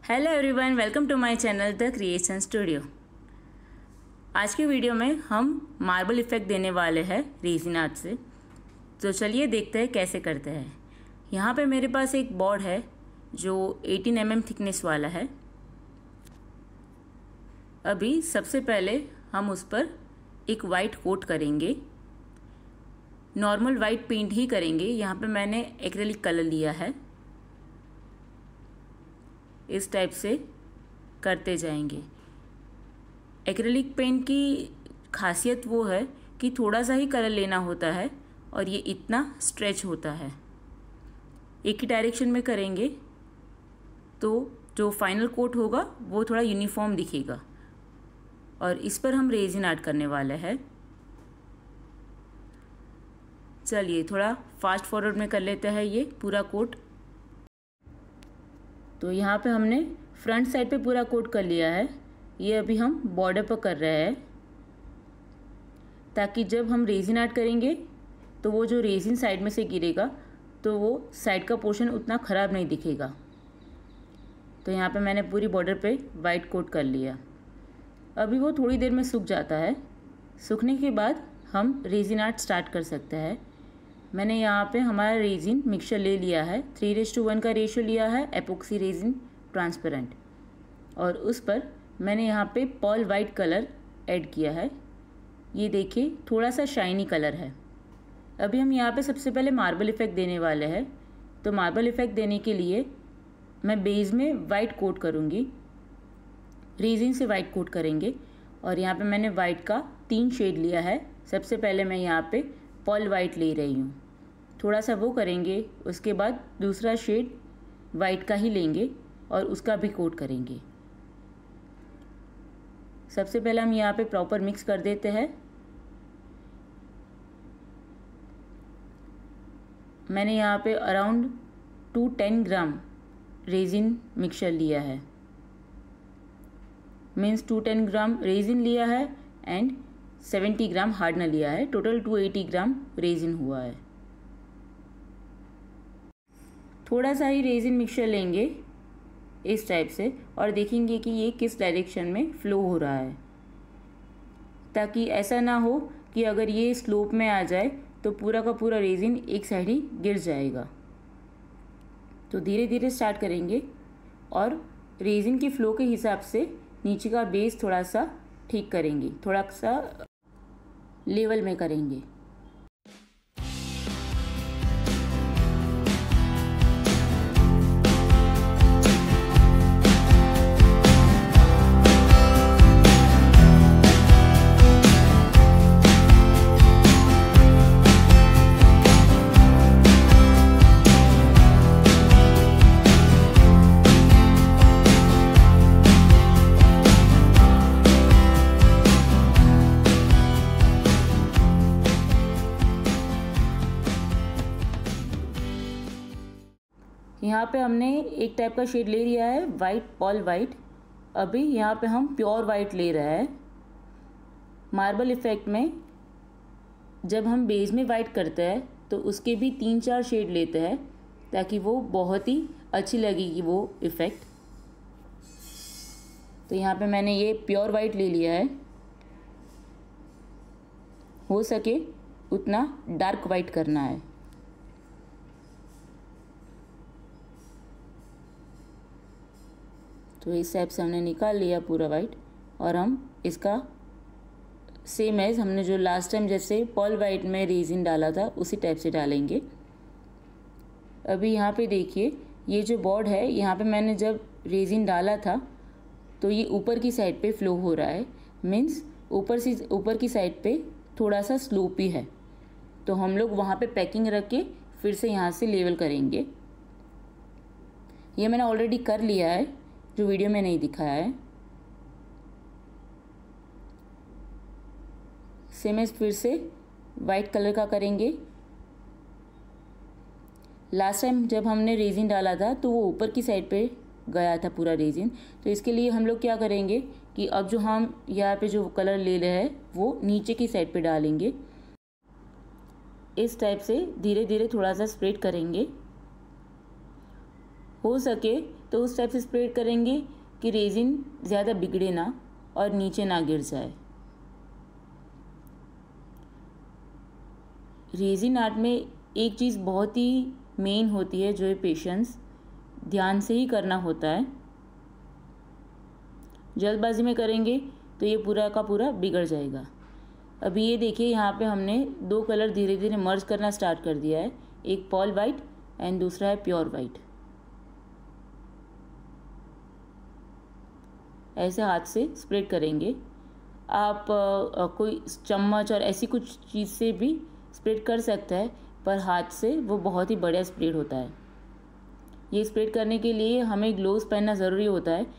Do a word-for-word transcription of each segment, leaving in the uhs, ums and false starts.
Hello everyone, welcome to my channel the creation studio. आज की video में हम मार्बल इफ़ेक्ट देने वाले हैं रेजिन आर्ट से। तो चलिए देखते हैं कैसे करते हैं। यहाँ पे मेरे पास एक बोर्ड है जो अठारह एम एम थिकनेस वाला है। अभी सबसे पहले हम उस पर एक वाइट कोट करेंगे। नॉर्मल वाइट पेंट ही करेंगे। यहाँ पे मैंने एक्रेलिक कलर लिया है। इस टाइप से करते जाएंगे। एक्रेलिक पेंट की खासियत वो है कि थोड़ा सा ही कलर लेना होता है और ये इतना स्ट्रेच होता है। एक ही डायरेक्शन में करेंगे तो जो फाइनल कोट होगा वो थोड़ा यूनिफॉर्म दिखेगा। और इस पर हम रेजिन आर्ट करने वाले हैं। चलिए थोड़ा फास्ट फॉरवर्ड में कर लेते हैं ये पूरा कोट। तो यहाँ पे हमने फ्रंट साइड पे पूरा कोट कर लिया है। ये अभी हम बॉर्डर पर कर रहे हैं ताकि जब हम रेजिन आर्ट करेंगे तो वो जो रेजिन साइड में से गिरेगा तो वो साइड का पोर्शन उतना ख़राब नहीं दिखेगा। तो यहाँ पे मैंने पूरी बॉर्डर पे वाइट कोट कर लिया। अभी वो थोड़ी देर में सूख जाता है। सूखने के बाद हम रेजिन आर्ट स्टार्ट कर सकते हैं। मैंने यहाँ पे हमारा रेजिन मिक्सचर ले लिया है। थ्री रेस टू वन का रेशियो लिया है एपोक्सी रेजिन ट्रांसपेरेंट। और उस पर मैंने यहाँ पे पॉल वाइट कलर ऐड किया है। ये देखिए थोड़ा सा शाइनी कलर है। अभी हम यहाँ पे सबसे पहले मार्बल इफ़ेक्ट देने वाले हैं। तो मार्बल इफ़ेक्ट देने के लिए मैं बेस में वाइट कोट करूँगी। रेजिन से वाइट कोट करेंगे। और यहाँ पे मैंने वाइट का तीन शेड लिया है। सबसे पहले मैं यहाँ पे पॉल वाइट ले रही हूँ। थोड़ा सा वो करेंगे, उसके बाद दूसरा शेड वाइट का ही लेंगे और उसका भी कोट करेंगे। सबसे पहले हम यहाँ पे प्रॉपर मिक्स कर देते हैं। मैंने यहाँ पे around two ten gram resin mixture लिया है। Means two ten gram resin लिया है एंड सेवेंटी ग्राम हार्डनर लिया है। Total two eighty gram resin हुआ है। थोड़ा सा ही रेजिन मिक्सचर लेंगे इस टाइप से और देखेंगे कि ये किस डायरेक्शन में फ़्लो हो रहा है, ताकि ऐसा ना हो कि अगर ये स्लोप में आ जाए तो पूरा का पूरा रेजिन एक साइड ही गिर जाएगा। तो धीरे धीरे स्टार्ट करेंगे और रेजिन के फ़्लो के हिसाब से नीचे का बेस थोड़ा सा ठीक करेंगे, थोड़ा सा लेवल में करेंगे। यहाँ पे हमने एक टाइप का शेड ले लिया है वाइट, पॉल वाइट। अभी यहाँ पे हम प्योर वाइट ले रहे हैं। मार्बल इफ़ेक्ट में जब हम बेस में वाइट करते हैं तो उसके भी तीन चार शेड लेते हैं ताकि वो बहुत ही अच्छी लगेगी वो इफ़ेक्ट। तो यहाँ पे मैंने ये प्योर वाइट ले लिया है। हो सके उतना डार्क वाइट करना है। तो इस टाइप से हमने निकाल लिया पूरा वाइट और हम इसका सेम एज हमने जो लास्ट टाइम जैसे पॉल वाइट में रेजिन डाला था उसी टाइप से डालेंगे। अभी यहाँ पे देखिए ये जो बोर्ड है, यहाँ पे मैंने जब रेजिन डाला था तो ये ऊपर की साइड पे फ्लो हो रहा है। मीन्स ऊपर से ऊपर की साइड पे थोड़ा सा स्लोपी है। तो हम लोग वहाँ पे पैकिंग रख के फिर से यहाँ से लेवल करेंगे। ये मैंने ऑलरेडी कर लिया है, जो वीडियो में नहीं दिखाया है। सेम एज फिर से वाइट कलर का करेंगे। लास्ट टाइम जब हमने रेजिन डाला था तो वो ऊपर की साइड पे गया था पूरा रेजिन। तो इसके लिए हम लोग क्या करेंगे कि अब जो हम यहाँ पे जो कलर ले रहे हैं वो नीचे की साइड पे डालेंगे। इस टाइप से धीरे धीरे थोड़ा सा स्प्रेड करेंगे। हो सके तो उस टाइप से स्प्रेड करेंगे कि रेजिन ज़्यादा बिगड़े ना और नीचे ना गिर जाए। रेजिन आर्ट में एक चीज़ बहुत ही मेन होती है, जो है पेशेंस। ध्यान से ही करना होता है। जल्दबाजी में करेंगे तो ये पूरा का पूरा बिगड़ जाएगा। अभी ये देखिए, यहाँ पे हमने दो कलर धीरे धीरे मर्ज करना स्टार्ट कर दिया है, एक पॉल वाइट एंड दूसरा है प्योर वाइट। ऐसे हाथ से स्प्रेड करेंगे। आप आ, कोई चम्मच और ऐसी कुछ चीज़ से भी स्प्रेड कर सकता है, पर हाथ से वो बहुत ही बढ़िया स्प्रेड होता है। ये स्प्रेड करने के लिए हमें ग्लोव्स पहनना ज़रूरी होता है।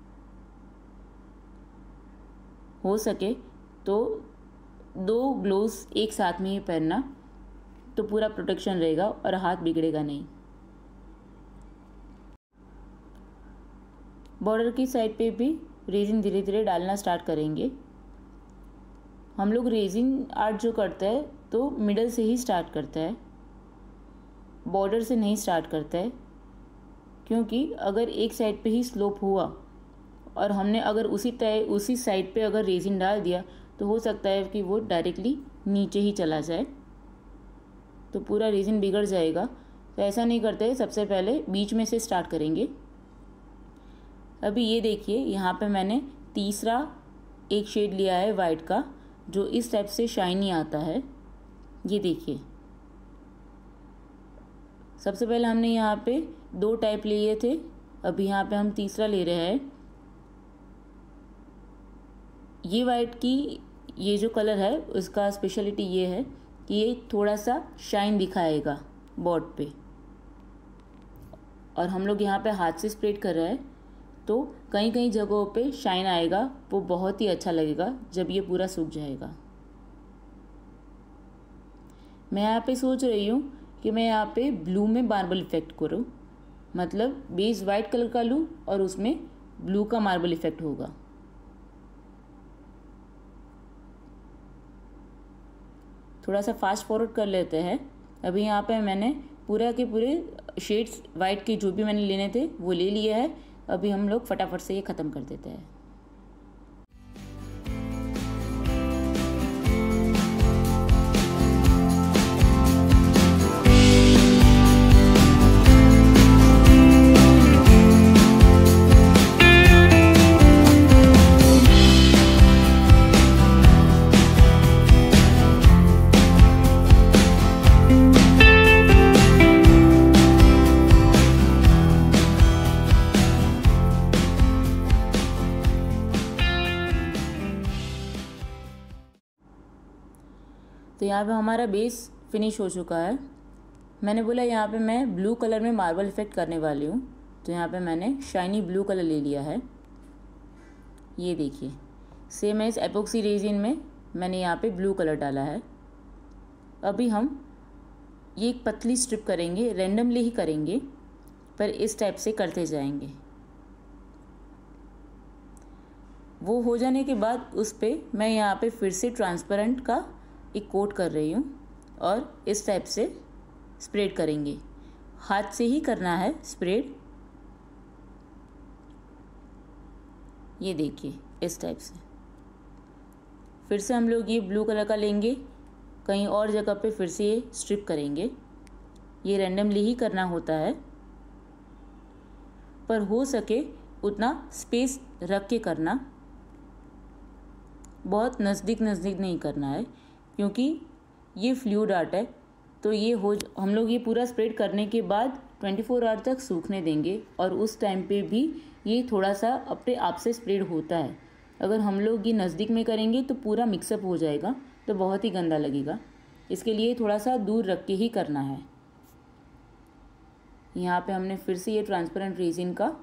हो सके तो दो ग्लोव्स एक साथ में ही पहनना, तो पूरा प्रोटेक्शन रहेगा और हाथ बिगड़ेगा नहीं। बॉर्डर की साइड पे भी रेजिन धीरे धीरे डालना स्टार्ट करेंगे। हम लोग रेजिन आर्ट जो करते हैं तो मिडल से ही स्टार्ट करता है, बॉर्डर से नहीं स्टार्ट करता है, क्योंकि अगर एक साइड पे ही स्लोप हुआ और हमने अगर उसी टाइप उसी साइड पे अगर रेजिन डाल दिया तो हो सकता है कि वो डायरेक्टली नीचे ही चला जाए, तो पूरा रेजिन बिगड़ जाएगा। तो ऐसा नहीं करते, सबसे पहले बीच में से स्टार्ट करेंगे। अभी ये देखिए, यहाँ पे मैंने तीसरा एक शेड लिया है वाइट का, जो इस टाइप से शाइनी आता है। ये देखिए, सबसे पहले हमने यहाँ पे दो टाइप लिए थे, अभी यहाँ पे हम तीसरा ले रहे हैं। ये वाइट की ये जो कलर है उसका स्पेशलिटी ये है कि ये थोड़ा सा शाइन दिखाएगा बोर्ड पे, और हम लोग यहाँ पे हाथ से स्प्रेड कर रहे हैं तो कई कई जगहों पे शाइन आएगा, वो बहुत ही अच्छा लगेगा जब ये पूरा सूख जाएगा। मैं यहाँ पे सोच रही हूँ कि मैं यहाँ पे ब्लू में मार्बल इफेक्ट करूँ, मतलब बेस वाइट कलर का लूँ और उसमें ब्लू का मार्बल इफेक्ट होगा। थोड़ा सा फास्ट फॉरवर्ड कर लेते हैं। अभी यहाँ पे मैंने पूरा के पूरे शेड्स वाइट के जो भी मैंने लेने थे वो ले लिए हैं। अभी हम लोग फटाफट से ये ख़त्म कर देते हैं। तो यहाँ पे हमारा बेस फिनिश हो चुका है। मैंने बोला यहाँ पे मैं ब्लू कलर में मार्बल इफेक्ट करने वाली हूँ, तो यहाँ पे मैंने शाइनी ब्लू कलर ले लिया है। ये देखिए, सेम एज एपोक्सी रेजिन में मैंने यहाँ पे ब्लू कलर डाला है। अभी हम ये एक पतली स्ट्रिप करेंगे, रैंडमली ही करेंगे, पर इस टाइप से करते जाएंगे। वो हो जाने के बाद उस पर मैं यहाँ पे फिर से ट्रांसपेरेंट का एक कोट कर रही हूँ और इस टाइप से स्प्रेड करेंगे। हाथ से ही करना है स्प्रेड। ये देखिए, इस टाइप से। फिर से हम लोग ये ब्लू कलर का लेंगे, कहीं और जगह पे फिर से ये स्ट्रिप करेंगे। ये रैंडमली ही करना होता है, पर हो सके उतना स्पेस रख के करना, बहुत नज़दीक नज़दीक नहीं करना है, क्योंकि ये फ्लूइड आर्ट है। तो ये हो हम लोग ये पूरा स्प्रेड करने के बाद चौबीस आवर तक सूखने देंगे, और उस टाइम पे भी ये थोड़ा सा अपने आप से स्प्रेड होता है। अगर हम लोग ये नज़दीक में करेंगे तो पूरा मिक्सअप हो जाएगा, तो बहुत ही गंदा लगेगा। इसके लिए थोड़ा सा दूर रख के ही करना है। यहाँ पे हमने फिर से ये ट्रांसपेरेंट रेजिन का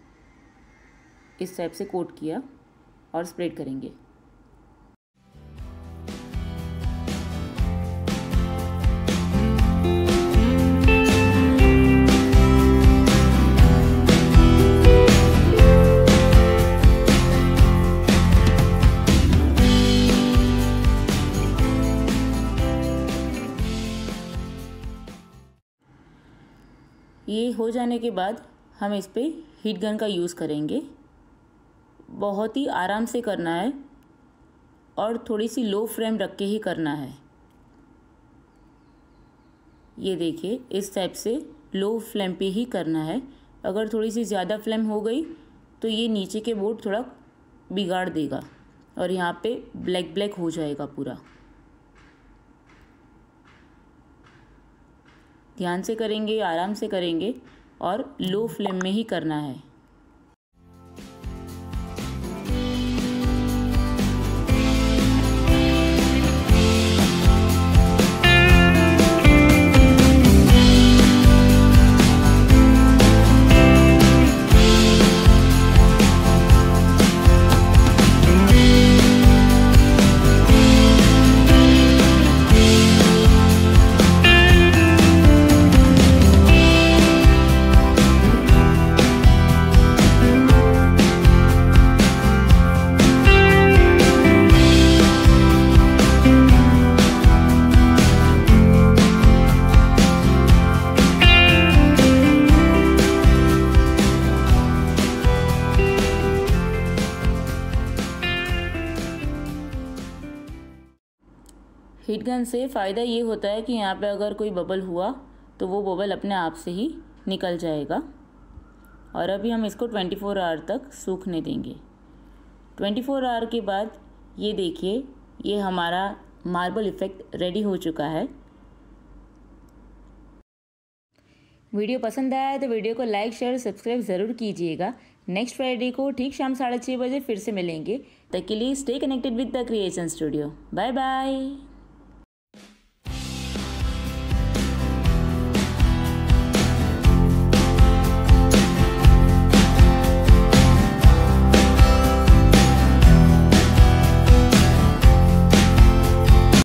इस टाइप से कोट किया और स्प्रेड करेंगे। ये हो जाने के बाद हम इस पर हीट गन का यूज़ करेंगे। बहुत ही आराम से करना है और थोड़ी सी लो फ्लेम रख के ही करना है। ये देखिए, इस टाइप से लो फ्लेम पे ही करना है। अगर थोड़ी सी ज़्यादा फ्लेम हो गई तो ये नीचे के बोर्ड थोड़ा बिगाड़ देगा और यहाँ पे ब्लैक ब्लैक हो जाएगा पूरा। ध्यान से करेंगे, आराम से करेंगे और लो फ्लेम में ही करना है। हीट गन से फ़ायदा ये होता है कि यहाँ पे अगर कोई बबल हुआ तो वो बबल अपने आप से ही निकल जाएगा। और अभी हम इसको चौबीस आवर तक सूखने देंगे। चौबीस आवर के बाद ये देखिए, ये हमारा मार्बल इफ़ेक्ट रेडी हो चुका है। वीडियो पसंद आया तो वीडियो को लाइक शेयर सब्सक्राइब ज़रूर कीजिएगा। नेक्स्ट फ्राइडे को ठीक शाम साढ़े छः बजे फिर से मिलेंगे। तब के लिए stay connected with the creation studio. Bye bye.